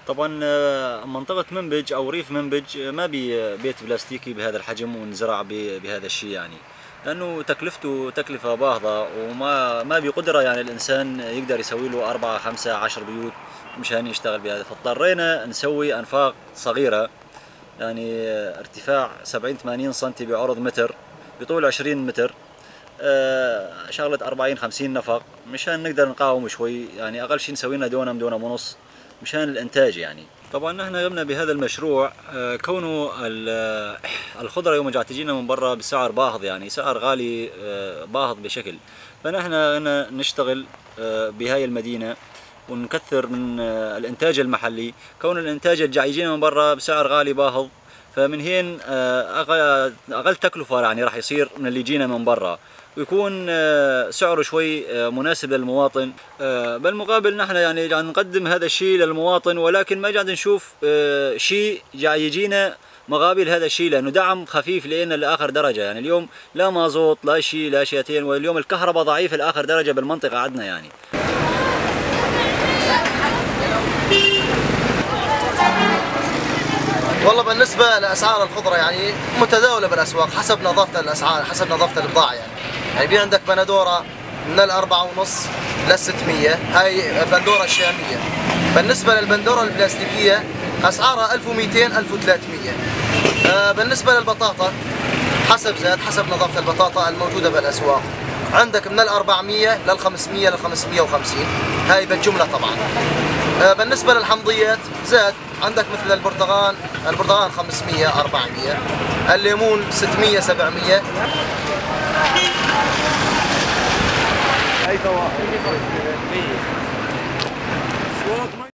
طبعا منطقة منبج أو ريف منبج ما بي بيت بلاستيكي بهذا الحجم ونزرع بهذا الشيء يعني، لأنه تكلفته تكلفة باهظة وما بقدرة يعني الإنسان يقدر يسوي له 4 5 10 بيوت مشان يشتغل بهذا، فاضطرينا نسوي أنفاق صغيرة يعني ارتفاع 70 80 سنتي بعرض متر بطول 20 متر، شغلة 40 50 نفق مشان نقدر نقاوم شوي، يعني أقل شيء نسوي لنا دونم دونم ونص مشان الإنتاج يعني. طبعا نحن قمنا بهذا المشروع كونه الخضرة يوم جات تجينا من برا بسعر باهظ، يعني سعر غالي باهظ بشكل، فنحن نشتغل بهاي المدينة ونكثر من الإنتاج المحلي، كون الإنتاج اللي جاي يجينا من برا بسعر غالي باهظ، فمن هين أقل تكلفة يعني راح يصير من اللي يجينا من برا، ويكون سعره شوي مناسب للمواطن. بالمقابل نحن يعني قاعد نقدم هذا الشيء للمواطن، ولكن ما قاعد نشوف شيء جاي يجينا مقابل هذا الشيء، لأنه دعم خفيف لنا لآخر درجة، يعني اليوم لا مازوت لا شيء لا شيئتين، واليوم الكهرباء ضعيفة لآخر درجة بالمنطقة عندنا يعني. والله بالنسبة لأسعار الخضرة يعني متداولة بالأسواق حسب نظافة الأسعار، حسب نظافة البضاعة يعني في عندك بندورة من 4.5 ل600، هاي البندورة الشامية. بالنسبة للبندورة البلاستيكية أسعارها 1200 1300. بالنسبة للبطاطا حسب نظافة البطاطا الموجودة بالأسواق، عندك من 400 لل500 ل550، هاي بالجملة طبعا. بالنسبة للحمضيات زاد، عندك مثل البرتقال 500 400، الليمون 600 700.